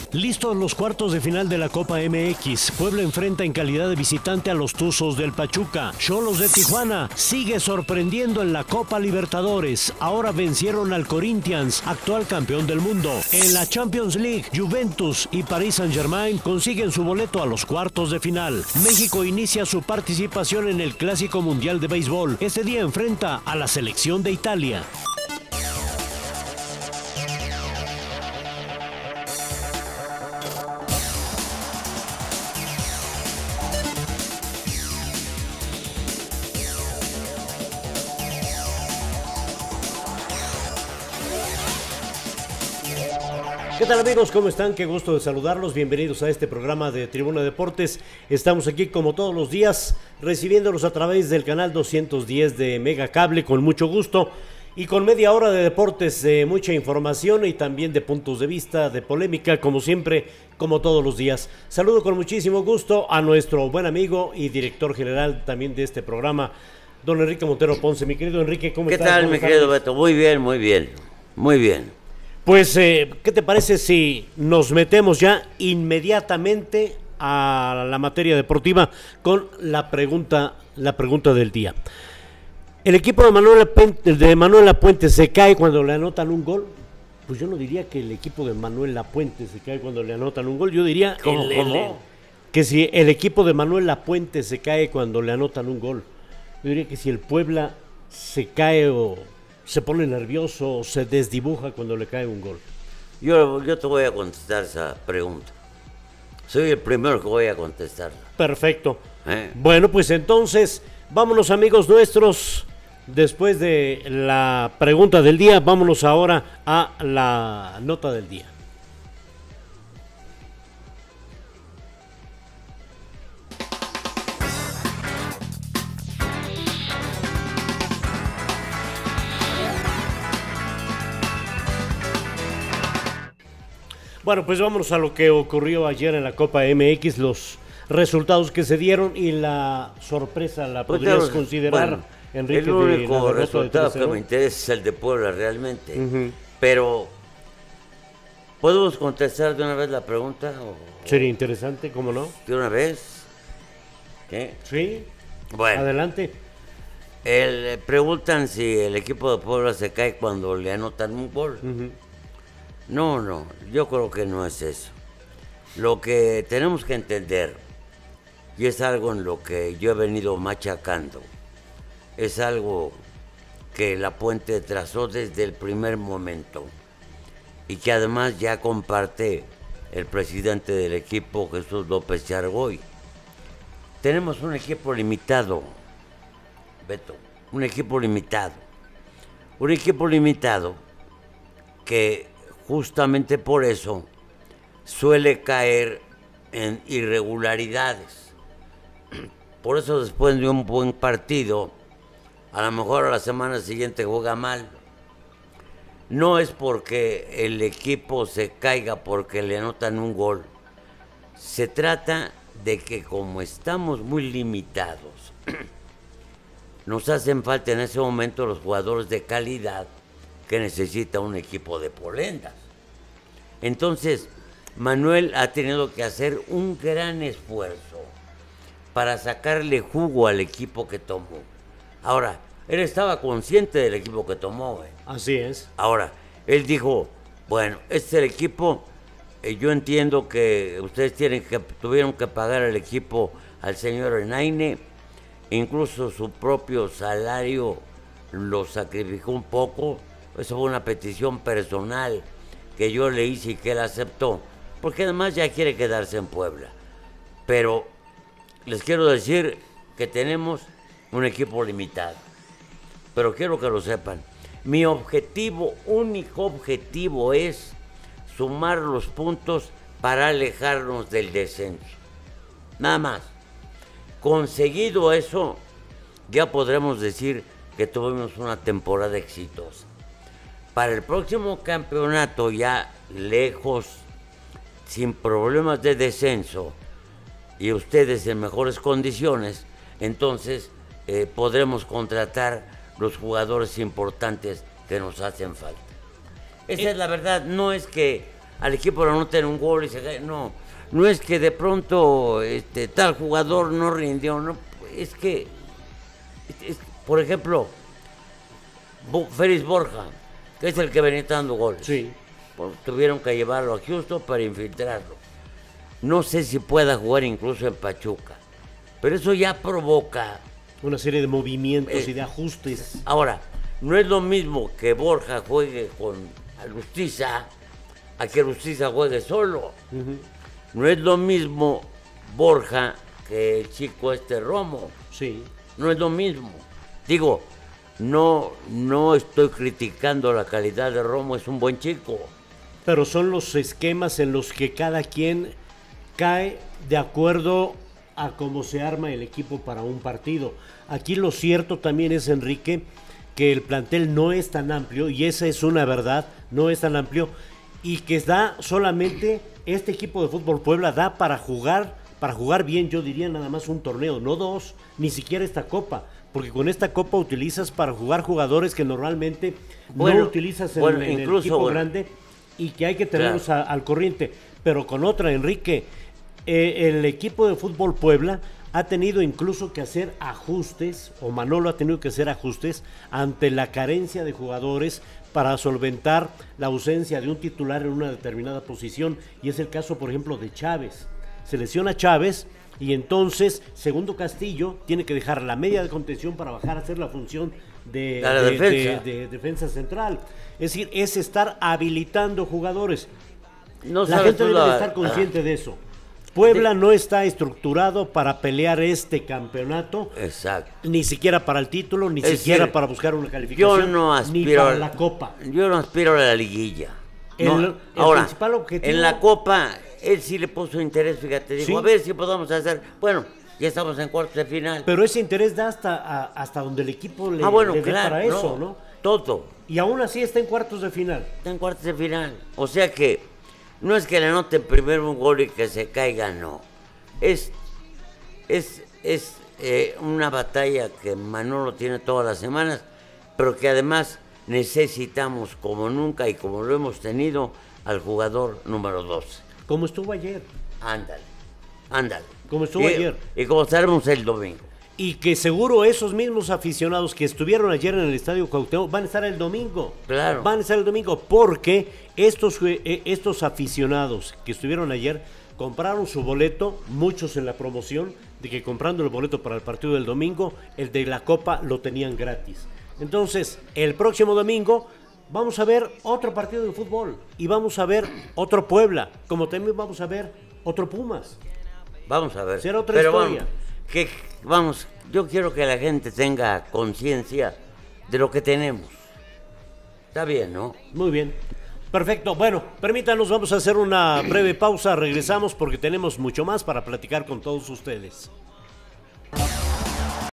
Listos los cuartos de final de la Copa MX. Puebla enfrenta en calidad de visitante a los Tuzos del Pachuca. Xolos de Tijuana sigue sorprendiendo en la Copa Libertadores. Ahora vencieron al Corinthians, actual campeón del mundo. En la Champions League, Juventus y Paris Saint-Germain consiguen su boleto a los cuartos de final. México inicia su participación en el Clásico Mundial de Béisbol. Este día enfrenta a la selección de Italia. ¿Qué tal, amigos? ¿Cómo están? Qué gusto de saludarlos. Bienvenidos a este programa de Tribuna Deportes. Estamos aquí como todos los días recibiéndolos a través del canal 210 de Mega Cable con mucho gusto y con media hora de deportes, de mucha información y también de puntos de vista, de polémica, como siempre, como todos los días. Saludo con muchísimo gusto a nuestro buen amigo y director general también de este programa, don Enrique Montero Ponce. Mi querido Enrique, ¿cómo estás? ¿Qué tal, mi querido Beto? Muy bien, muy bien, muy bien. Pues, ¿qué te parece si nos metemos ya inmediatamente a la materia deportiva con la pregunta del día? ¿El equipo de Manuel Lapuente se cae cuando le anotan un gol? Pues yo no diría que el equipo de Manuel Lapuente se cae cuando le anotan un gol. Yo diría que si el equipo de Manuel Lapuente se cae cuando le anotan un gol. Yo diría que si el Puebla se cae o se pone nervioso o se desdibuja cuando le cae un gol. Yo te voy a contestar esa pregunta. Soy el primero que voy a contestarla. Perfecto. Bueno, pues entonces, vámonos, amigos nuestros. Después de la pregunta del día, vámonos ahora a la nota del día. Bueno, pues vámonos a lo que ocurrió ayer en la Copa MX, los resultados que se dieron y la sorpresa, ¿la podrías considerar, bueno, Enrique? El único resultado que me interesa es el de Puebla realmente, pero ¿podemos contestar de una vez la pregunta? Sería interesante, ¿cómo no? ¿De una vez? ¿Qué? Sí, bueno, adelante. Preguntan si el equipo de Puebla se cae cuando le anotan un gol. No, yo creo que no es eso. Lo que tenemos que entender, y es algo en lo que yo he venido machacando, es algo que Lapuente trazó desde el primer momento y que además ya comparte el presidente del equipo, Jesús López Chargoy. Tenemos un equipo limitado, Beto, un equipo limitado que justamente por eso suele caer en irregularidades. Por eso después de un buen partido, a lo mejor a la semana siguiente juega mal. No es porque el equipo se caiga porque le anotan un gol. Se trata de que como estamos muy limitados, nos hacen falta en ese momento los jugadores de calidad que necesita un equipo de polendas. Entonces, Manuel ha tenido que hacer un gran esfuerzo para sacarle jugo al equipo que tomó. Ahora, él estaba consciente del equipo que tomó. Así es. Ahora, él dijo, bueno, este es el equipo, yo entiendo que ustedes tuvieron que pagar al equipo al señor Enaine, incluso su propio salario lo sacrificó un poco. Eso fue una petición personal que yo le hice y que él aceptó, porque además ya quiere quedarse en Puebla. Pero les quiero decir que tenemos un equipo limitado. Pero quiero que lo sepan. Mi objetivo, único objetivo, es sumar los puntos para alejarnos del descenso. Nada más. Conseguido eso, ya podremos decir que tuvimos una temporada exitosa. Para el próximo campeonato, ya lejos, sin problemas de descenso y ustedes en mejores condiciones, entonces podremos contratar los jugadores importantes que nos hacen falta. Esa es la verdad. No es que al equipo le anoten un gol y se cae. No, no es que de pronto tal jugador no rindió, no, es que, por ejemplo, Félix Borja, que es el que venía dando goles. Sí. Pues, tuvieron que llevarlo a Houston para infiltrarlo. No sé si pueda jugar incluso en Pachuca, pero eso ya provoca una serie de movimientos y de ajustes. Ahora, no es lo mismo que Borja juegue con Alustiza a que Alustiza juegue solo. No es lo mismo Borja que el chico Romo. Sí. No es lo mismo. Digo, no estoy criticando la calidad de Romo, es un buen chico. Pero son los esquemas en los que cada quien cae de acuerdo a cómo se arma el equipo para un partido. Aquí lo cierto también es, Enrique, que el plantel no es tan amplio, y esa es una verdad, no es tan amplio, y que da solamente, este equipo de Fútbol Puebla da para jugar bien, yo diría nada más un torneo, no dos, ni siquiera esta copa, porque con esta copa utilizas para jugar jugadores que normalmente no utilizas en el equipo grande, y que hay que tenerlos al corriente. Pero con otra, Enrique, el equipo de Fútbol Puebla ha tenido incluso que hacer ajustes, o Manolo ha tenido que hacer ajustes ante la carencia de jugadores para solventar la ausencia de un titular en una determinada posición, y es el caso, por ejemplo, de Chávez. Se lesiona Chávez y entonces Segundo Castillo tiene que dejar la media de contención para bajar a hacer la función de defensa central. Es decir, es estar habilitando jugadores. La gente debe estar consciente de eso. Puebla no está estructurado para pelear este campeonato. Exacto. Ni siquiera para el título, ni siquiera para buscar una calificación. Yo no aspiro ni para la Copa. Yo no aspiro a la liguilla. El principal objetivo. En la Copa, él sí le puso interés, fíjate. Dijo, ¿sí? A ver si podemos hacer. Bueno, ya estamos en cuartos de final. Pero ese interés da hasta donde el equipo le dé para eso, ¿no? Todo. Y aún así está en cuartos de final. Está en cuartos de final. O sea que no es que le anoten primero un gol y que se caiga, no. Es una batalla que Manolo tiene todas las semanas, pero que además necesitamos como nunca y como lo hemos tenido al jugador número 12. Como estuvo ayer. Ándale. Como estuvo ayer. Y como estaremos el domingo. Y que seguro esos mismos aficionados que estuvieron ayer en el Estadio Cuauhtémoc van a estar el domingo. Claro. Van a estar el domingo porque estos aficionados que estuvieron ayer compraron su boleto, muchos en la promoción, de que comprando el boleto para el partido del domingo, el de la Copa lo tenían gratis. Entonces, el próximo domingo vamos a ver otro partido de fútbol y vamos a ver otro Puebla, como también vamos a ver otro Pumas. Vamos a ver. Será otra historia. Vamos, yo quiero que la gente tenga conciencia de lo que tenemos. Está bien, ¿no? Muy bien. Perfecto. Bueno, permítanos, vamos a hacer una breve pausa. Regresamos porque tenemos mucho más para platicar con todos ustedes.